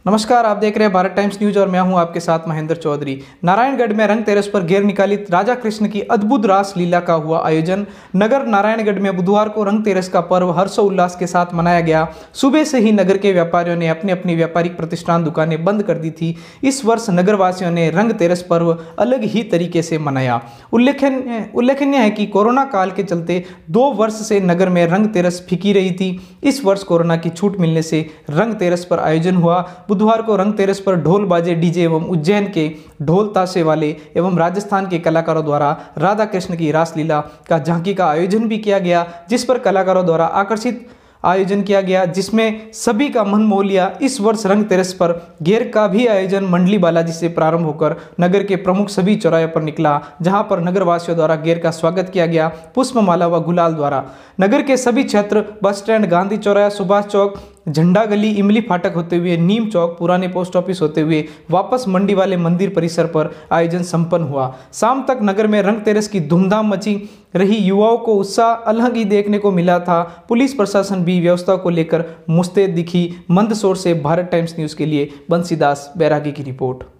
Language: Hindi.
नमस्कार, आप देख रहे हैं भारत टाइम्स न्यूज और मैं हूं आपके साथ महेंद्र चौधरी। नारायणगढ़ में रंग तेरस पर घेर निकाली राजा कृष्ण की अद्भुत रास लीला का हुआ आयोजन। नगर नारायणगढ़ में बुधवार को रंग तेरस का पर्व हर्षोल्लास के साथ मनाया गया। सुबह से ही नगर के व्यापारियों ने अपनी अपनी व्यापारिक प्रतिष्ठान दुकानें बंद कर दी थी। इस वर्ष नगरवासियों ने रंग तेरस पर्व अलग ही तरीके से मनाया। उल्लेखनीय है कि कोरोना काल के चलते 2 वर्ष से नगर में रंग तेरस फीकी रही थी। इस वर्ष कोरोना की छूट मिलने से रंग तेरस पर आयोजन हुआ। बुधवार को रंग तेरस पर ढोल बाजे डीजे एवं उज्जैन के ढोल ताशे वाले एवं राजस्थान के कलाकारों द्वारा राधा कृष्ण की रासलीला का झांकी का आयोजन भी किया गया, जिस पर कलाकारों द्वारा आकर्षित आयोजन किया गया, जिसमें सभी का मन मोह लिया। इस वर्ष रंग तेरस पर घेर का भी आयोजन मंडली बालाजी से प्रारंभ होकर नगर के प्रमुख सभी चौराहे पर निकला, जहां पर नगरवासियों द्वारा घेर का स्वागत किया गया पुष्पमाला व गुलाल द्वारा। नगर के सभी क्षेत्र बस स्टैंड, गांधी चौराहा, सुभाष चौक, झंडा गली, इमली फाटक होते हुए नीम चौक, पुराने पोस्ट ऑफिस होते हुए वापस मंडी वाले मंदिर परिसर पर आयोजन संपन्न हुआ। शाम तक नगर में रंग तेरस की धूमधाम मची रही। युवाओं को उत्साह अलग ही देखने को मिला था। पुलिस प्रशासन भी व्यवस्था को लेकर मुस्तैद दिखी। मंदसौर से भारत टाइम्स न्यूज के लिए बंसीदास बैरागी की रिपोर्ट।